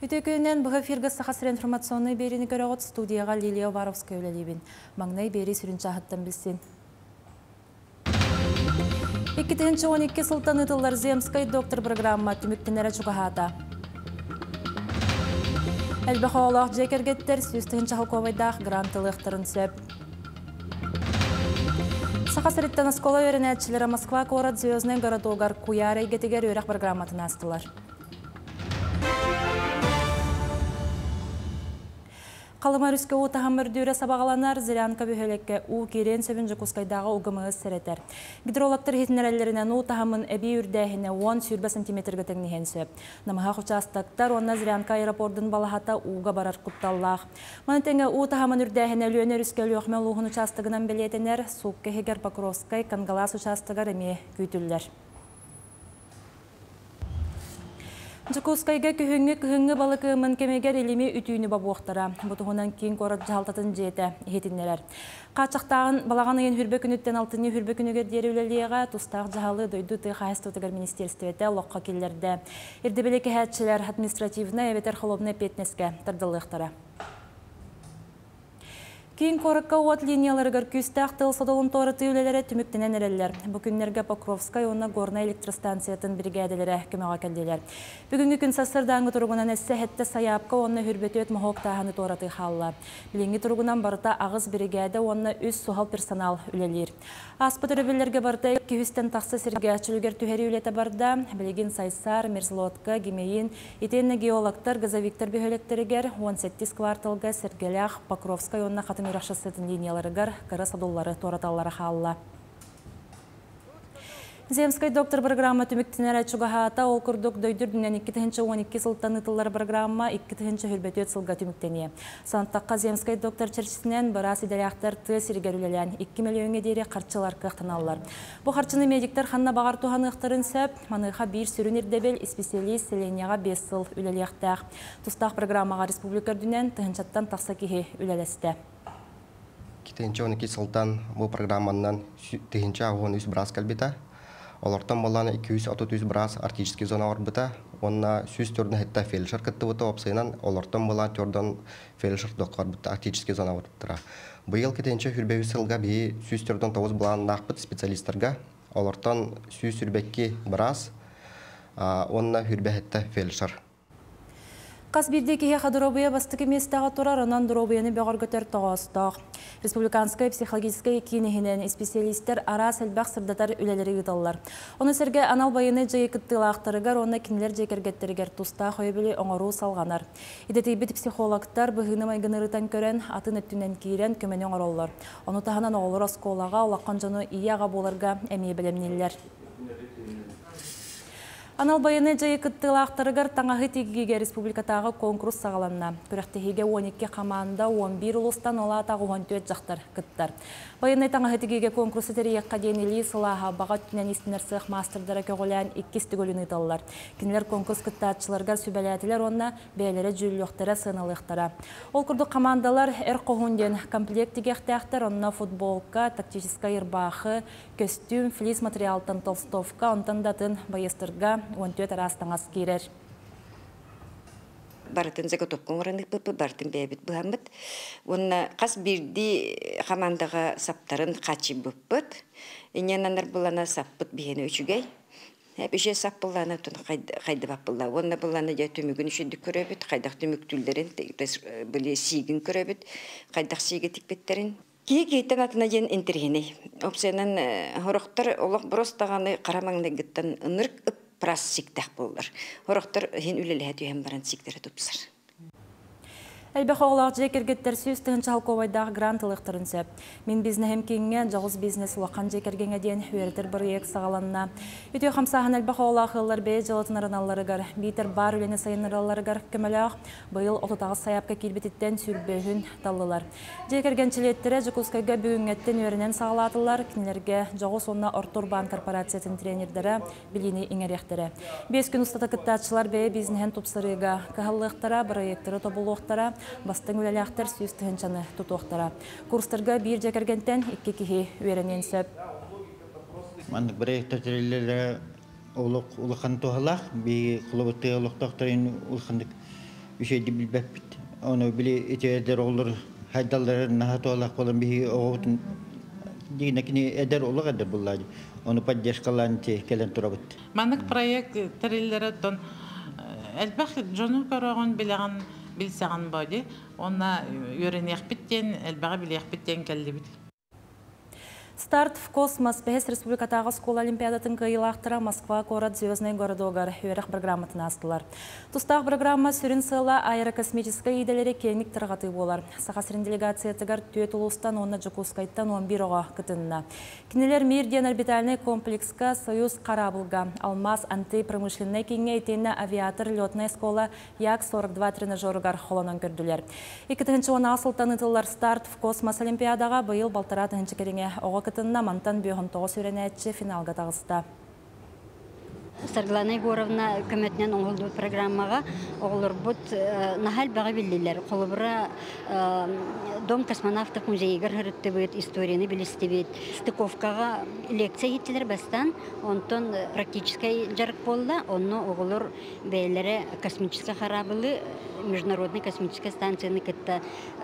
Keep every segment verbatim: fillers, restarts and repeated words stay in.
Үтекөнен бұғы фиргі сақасыр информационный беріні көріғыт студияға Лилия Варовская өлелейбін. Маңнай бері сүрінші ағыттан білсін. екі мың он екі сылтан ұтылар Земскай доктор программа түміктінері чуғағата. Әлбіқі олақ жекергеттер сүстігін чағылковайдақ грантылықтырын сөп. Сақасырыттан аскола өрінәтшілері Москва корат звездный городогар Куяр әйгетігер өрек программатын астылар. Қалымар үскі ұтағын мүрдері сабағаланар зырянка бөхелекке у керен сөбін жүкускайдағы ұғымығыз сәреттер. Гидрологтар хетінерәлерінен ұтағымын әбей үрдәхіне он сүрбі сантиметрге тәңнеген сөп. Намыға құчастықтар онна зырянка аэропордың балахата уға барар құтталлақ. Манытеңі ұтағымын үрдәхіне лөнер үскі лөқмен ұғын ұчастығынан білетінер Суққа Хегер Покровскай Кангалас ұчастығар әме күйтілдер. Жукускайга күхіңгі күхіңгі балықымын кемегер елеме үтүйіні бабуқтара. Бұтығынан кейін қорат жалтатын жеті етіннерер. Қачықтағын балаған ең хүрбе күніттен алтыны хүрбе күнігер дері өлелеға тұстақ жағалы дойды тұйқайысты өтігер министерстветі лоққа келдерді. Ердебелекі хәтшілер административна әветер холобны петнеске тұрдылықтара. Кейін қорыққа от линияларығыр күстақ тыл содолын торыты үлелері түміктінен әрелер. Бүкінлерге Покровскай онна горна электростанциятын бригадилері көмеға кәлделер. Бүгінгі күн сасырдаңғы тұрғынан әсі әтті саяпқа онна хүрбеті өт мұхоқтағаны торыты қалла. Біленгі тұрғынан барыта ағыз бригады онна үз суғал персонал үлелер. Аспы түрібілерге барыта күйістен тақсы сірге чүлгер түхері үлеті барда, білеген сайсар, мерзлотка, гемейін, итенні геологтар, газовиктар бөхелектерігер он сегиз кварталға сіргелях Покровскай онна қатын Ирақшысытын линияларығар қыры садулары тораталары қалла. Земскай доктор программа түміктінер әчуғағата ол күрдік дөйдір дүнен екі мың он екі сылттан ұтылар программа екі мың хүрбеті сылға түміктене. Санаттаққа Земскай доктор чәрчісінен барас идаряқтар ты сіргерілелен екі миллионға дейірі қарчылар қықтыналар. Бұл қарчыны медиктер қанна бағар туған ұқтырын сөп, маныға бір сүрін ердебел специалист селенияға бес сыл үлелектәқ. Тұстақ программаға республикар дүнен тұхынчаттан тақса кеге үлелесті. iki мың он екі сылтан бұл программаннан тегінші ағуын үз біраз кәлбета. Олартан боланы iki yüz otuz біраз артический зона орбыта. Онна сүз түрдің хетта фельдшер кітті бұты опсайынан олартан боланы түрдің фельдшер доққар бұты артический зона орбыттыра. Бұйыл кетенші хүрбеуі сылға бейі сүз түрдің тоғыз боланы нақпыт специалисттарға. Олартан сүз түрбекке біраз, онна хүрбе хетта фельдшер. Қас бірдекеге қадыробыя бастықы местаға тұрар, онан дұробыяны бәғар көтер тоғыстақ. Республиканскай психологическай кейінігінен специалисттер ара сәлбәқ сырдатар үлелері ұталар. Оны сәрге анал байыны жайы күттілақтырығар, оны кенілер жекергеттерігер тұста қойбілі оңыру салғанар. Идетейбет психологтар бұғыны майгынырытан көрен, атын өттінен кейрен көмені оңыролар. Оны тағынан оғылыр осколаға, олаққан жоны ияға боларға әмей білемнелер. Анал байыны жайы күттілақтырығар таңағы тегеге республикатағы конкурс сағаланна. Күрәқтігеге он екі қаманда он бір ұлыстан ола тағы он төрт жақтар күттір. Байыны таңағы тегеге конкурсы тәрейекқа денілі сылаға баға түнен істінер сық мастердары көгілән иккесті көлін ұталылар. Кенілер конкурс күттатшыларғар сөбәләтілер онна бәлері жүліліқтері сынылықтары. Ол күрді командалар әр қоғынден комплектіге әқтіяқтар онна футболка, тактическа ирбақы, костюм, флис материалтын толстовка, онтан датын байыстырға он төрт арастан аз керер. Бартын заготовкан орынық бұпы, бартын бәйбіт бұхамбыт. Онна қас бірді қамандаға саптарын қачы бұппыт. Инянанар бұлана саппыт бейені өчігей. Әп үше сап бұлана тұн қайды бап бұла. Онна бұлана жа түмігін үшінді көребіт. Қайдақ түмік түлдерін, біле сигін көребіт. Қайдақ сигі тікбеттерін. Кей кейтен атына жен интергені. Опсайынан хорықтар олық бұрыстағаны қарамаңны гіттен ұнырк үп прас сиктах болар. Хорықтар хен үлелі әті өйен баран сиктері тұпсыр. Әлбәқ оғылақ жекергеттер сүйіз тұғын чалковайдағы грантылықтырын сөп. Мен бизнес әмкеңге жағыз бизнес уақан жекергенге ден өйердір бір ек сағаланна. Үтей қамсағын әлбәқ оғылақ ғылар бәй жылытын араналарығар, бейтер бар үлені сайын араларығар көмеліғ, бұйыл отытағы саяпқа келбететтен сүрбөйін талылар. Жекергенчілеттері Жукускайға бүгінгеттен өрінен сағалатылар, кенелерге жағыз онна Ортурбан корпорациясын тренердері біліне еңеректері. Бес күн ұстата күттатшылар бәй бизнесен тұпсырыға, кағылықтара, проекттері тобылуқтара, бастың өлеләқтер сүйістігіншаны тұтуқтара. Курстарға бір жекергентен екі кеге өренен сөп. Мандық проекттер тәрелері ұлыққан тұғылақ, бей құлыбытты ұлықтақтарын ұлыққандық bir şey bilbepit. Onu bile eder olur. Haydalların nahat olak olan bir oğutun dinekini eder olur eder bunlar. Onu поддержкалан те келен турабыт. Маннык проект териллере тон элбах жону көрөгөн билеген билсеген боди. Онна йөренек биттен элбага билек биттен келдибит. Старт в космос. Бехес республикатағы скол олимпиадатын кыйлақтыра Москва город звездный городогар үйерек программатын астылар. Тустақ программа сүрін сыла аэрокосмической иделері кеңік тұрғаты болар. Сақасырын делегациятығар түйет ұлыстан онна Жукускайттан он бір оға кытынна. Кинелер Мирден орбитальный комплекска Союз Карабылга, Алмаз антипромышленный кеңе етені авиатор летная скола Як сорок два тренажерығар холонан көрділер. Екітінші оны асылтан ытылар старт в космос олимпиадаға бұйыл балтара тыңчы кереңе оға кытынна мантан бүйхін тоғы сүренәтші финалға тағыста. Сарглана Егоровна көмөтінен оңылды программаға оғылыр бұд нахал баға білділер. Қолыбыра Дом космонавтық музейгер ғырытты бұд, историяны білісті бұд. Стыковкаға лекция еттілер бастан, онтон практическай жарық болды, оны оғылыр бәйлері космическа харабылы, международный космическая станцияны кітті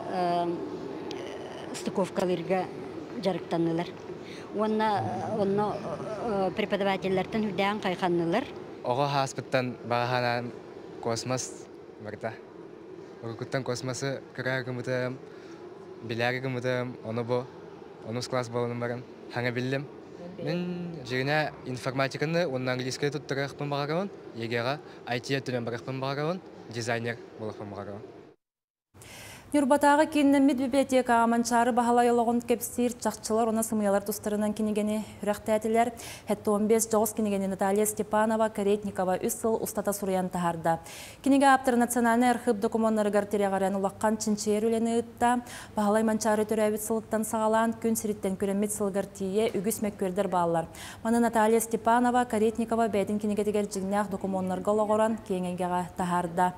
стыковкалырға жарықтанылар. Онна онно преподавательлерден хүдән кайханнылар. Ого хаспыттан баганан космос барда. Огуттан космосы кырагымытым, биляргымытым, оны бо, онус класс болуным барам. Хаңа биллем. Мен жигине информатиканы, онна английский туттырахпын багаган, егега ай ти түлен барахпын багаган, дизайнер болахпын багаган. Нюрбатағы кеннеммит библиотека аманчары бағалай олығын кепсир чақчылар оны сымыялар тұстарынан кенегені үрәқтәтілер. Хетті он бес жоғыз кенегені Наталья Степанова, Каретникова үс сыл ұстата сұриян тахарда. Кенеге аптыр национальный архив документары гартерияғарен ұлаққан чинчер өлені ұтта. Бағалай манчары түрәбіт сылыттан сағалан күн сіріттен күремет сылғар тие үгіс мәккөрдер бағалар. Маны Наталья Степанова, Каретникова бәйтін кенегедегер жігнәқ документтарға олығыран кеңенгеға тахарда.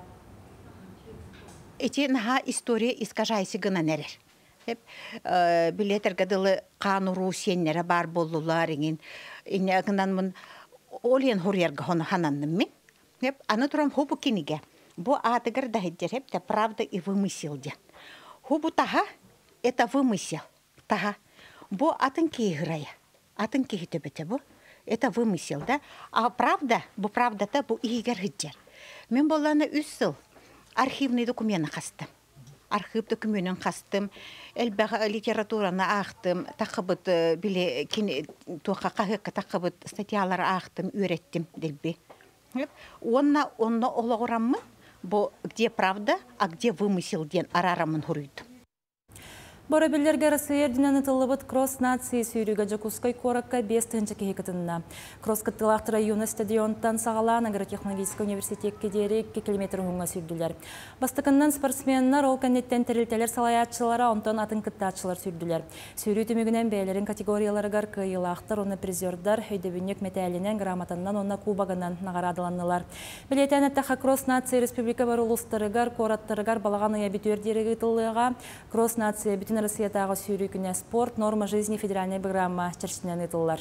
Эти наха история искажайсы гына нерер. Билетер гадылы кануру сеннере бар болулар ingen. Инне агынан мын олен хорьерга хона хананным мен. Хеп аны турам хобу киниге. Бу атыгар да хеджер хеп те правда и вымысел ден. Хобу таха это вымысел. Таха бу атын киграя. Атын кигитебете бу. Это вымысел, да? А правда, бу правда-то бу игер хеджер. Мен болланы үс сыл архивный документ қастым. Архив документін қастым. Әлбәға литератураны ақтым. Тақыбыт біле тоқа қағыққа тақыбыт статьялары ақтым, үйреттім дельбе. Онна онна олағырамын. Бұл где правда, а где вымысел ден арарамын хұрыйдым. Борабеллерге Россиядинен ытылыбыт кросс нации сүйрігі Жакускай коракка бес тынчы кехекітінна. Кросс кыттылақтыра юны стадионтан сағалан агротехнологический университет кедері екі километр ғыңға сүйрділер. Бастықыннан спортсменнар ол кәнеттен тірілтелер салаятчылара онтан атын кыттатчылар сүйрділер. Сүйрі түмігінен бәйлерін категорияларығар кыйылақтыр, оны призердар, хөйдебінек метәлінен грамотаннан, оны кубағынан нағарадыланылар. Білетен әттіға кросс нации республика бар ұлыстарығар, кораттарығар балаған ұябитөрдері ғытылыға, кросс нация бүтін Россиятағы сүйрі күне спорт, норма жизни федеральной программа чәршінен етілілер.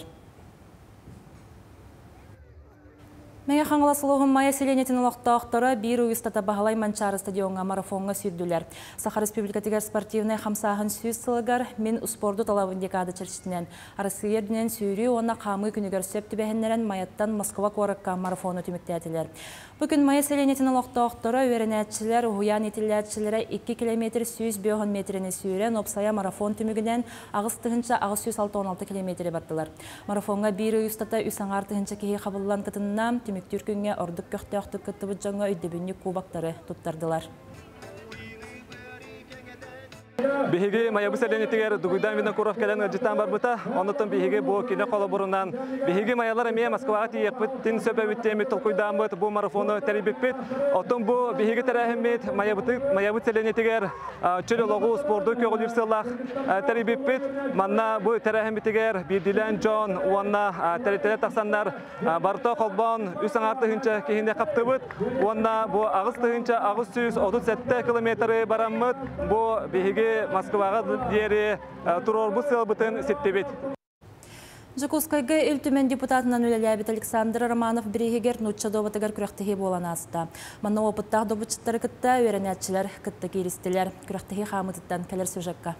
Мәге қаңғыла сұлығын майя селенетін ұлықтақтары бір ұйыстата бағалай манчары стадионға марафонға сүйрділер. Саха республикатығар спортивный қамсағын сүйіз сылығар мен ұспорды талабын декады чәршінен. Арысыердінен сүйрі оны қамы күнігер сөпті бәхінлерін майаттан Москва қорыққа марафоны түмікті әтілер. Бүгін майя селенетін ұлықтақтары өренәтшілер, ұян етіләтшілері екі километр сүйіз бөғын метрені сүйрен опсая марафон түмігінен ағыз тұхынша ағыз сүйіз алты он алты километрі бардылар. Марафонға бір ұйыстата үсаңар тұхынша кейі қабылылан кытынна Түміктер күнге ордық көқтіяқтық күтті бұд жаңа өйдебінні кубақтары тұттардылар. Бихиги маябы сәленетігер дугуйдан виден куров кәлен життан бар бұта, оныттың бихиги бұл кене қолы бұрыннан. Бихиги маялар әме Москваға тиекпіт, тін сөпі бүттемет тұлқуйдан бұт, бұл марафоны тәрібіппет. Оттың бұл бихиги тәрәхімет маябы сәленетігер чөл олығы спорды көғыл ерсілақ тәрібіппет. Манна бұл тәрәхіметігер Бидилен Джон, уанна тәреттелер тақсандар барыта қолбан үсің арты хүнче кейінде қапты бұт. Уанна бұл ағыз тұхынча ағыз сүйіз отыз жеті километрі барамыт. Бұл бихиги Москваға дері тұрор бұл сыл бұтын сеттебет. Жакускайга үлтімен депутатынан өлеләбет Александр Романов бірегегер нұтша добатығар күрәқтігі болан асты. Манна опыттақ добытшыттары кітті, өрәнәтшілер кітті кейристілер. Күрәқтігі қамытыттан кәлер сөжекка.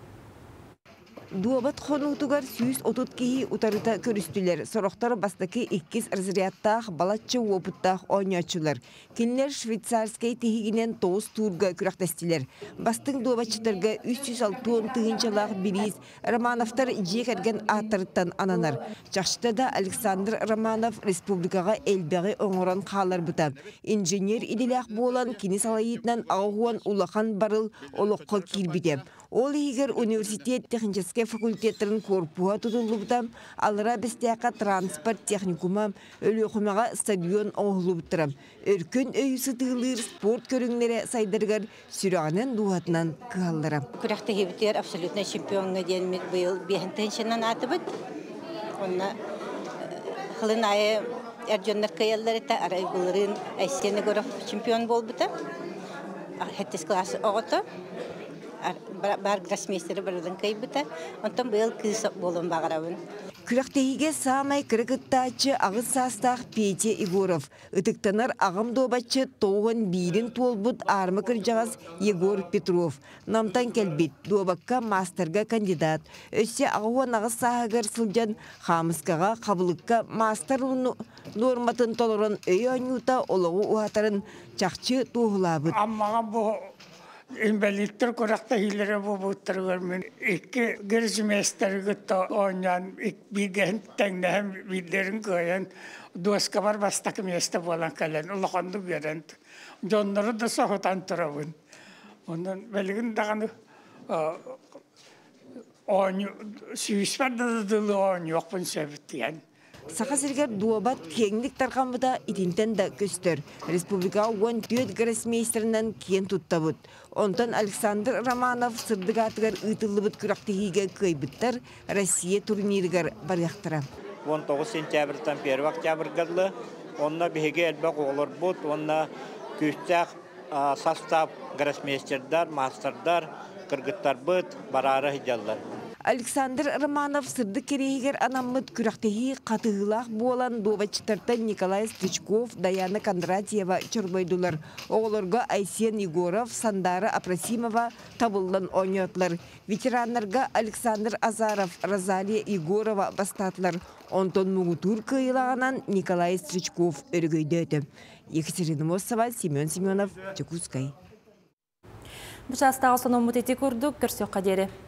Дуабат хонутугар сүйіс отут кейі утарыта көрістілер. Сорохтар бастаки иккис разрядтақ, балатчы опыттақ ойнячылар. Кинлер швейцарскай тегігінен тоғыз турга күрәқтестілер. Бастың дуабатчытарға үч жүз алты тыгынчалақ біріз Романовтар жек әрген аттарыттан ананар. Чақшытада Александр Романов республикаға әлбәғі оңыран қалар бұта. Инженер иделяқ болан кені салайытынан ағуан улақан барыл олыққа кирбіде. Ол егер университет технический факультеттерін корпуға тұтылыбыда, алыра бестеяқа транспорт техникума, өлі құмаға стадион оғылыбыттырам. Өркін өйісі тығылыр спорт көріңлері сайдырғар сүрағынан дуатынан қығалдырам. Күрәқті хебітер абсолютно чемпионға дейін бұл бейхінтеншінен аты бұд. Онна қылын айы әржонлар қиялдар еті арай бұлырын әйсені көріп чемпион бол бұта. Хеттес классы оғыты. Бар гроссмейстері бірдің кайбыта, онтан бұл күйісі болын бағырауын. Күрәқтейге самай кірігіттачы ағыз састақ Петя Егоров. Үтіктанар ағым добатчы тоғын бейрін толбыт армы кіржағыз Егор Петров. Намтан кәлбет добакка мастерға кандидат. Өссе ағуан ағыз сағығыр сылжан қамысқаға қабылыққа мастер норматын толырын өй ойнута олығы уатарын чақчы тоғылабыд. Аммаған бұл инвалидтер көрәқті хилері бұбыттыр көрмен. Икі герзіместері күтті ойнан, бейген тәңнәхім бейдерін көйен, дуасқа бар бастақы месті болан кәлен, ұлықанды көрен. Жонлары да соғытан тұрауын. Онын бәлігін дағаны сүйіс бар да дылы ойын жоқпын сөбіттіген. Сақа сіргер дуабат кеңлік тарқамыда итинтен да көстер. Республика он төт гроссмейстерінен кен тұттабыд. Онтан Александр Романов сырдығатығар ұйтылыбыд күрақтығыға көйбіттер Россия турнирігер баряқтыра. он тоғыз сентябрьтан первый октябрьгарлы, онна бігеге әлбәқ олар бұд, онна күстәқ состав гроссмейстердар, мастердар, кыргыттар бұд, барары хидялдар. Александр Романов сырды керейгер анаммыд күрәқтегі қатығылақ болан добачтартан Николай Стричков, Даяна Кондратьева чырбайдулар. Оғыларға Айсен Егоров, Сандара Апрасимова табылдан ойнатылар. Ветеранларға Александр Азаров, Розалия Егорова бастатылар. Онтон Мугутур кыйлағанан Николай Стричков өргөйдөті. Екатерина Мосова, Семен Семенов, Чекускай. Бұшастағы соның мұтеті көрдік, көрсек қадері.